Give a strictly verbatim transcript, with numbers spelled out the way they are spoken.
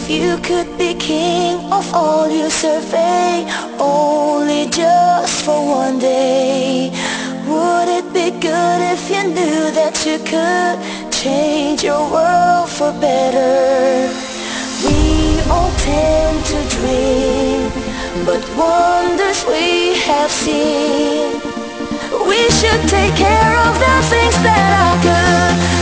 you could be king of all you survey, only just for one day, would it be good if you knew that you could change your world for better? We all tend to dream, but wonders we have seen. We should take care of the things that are good.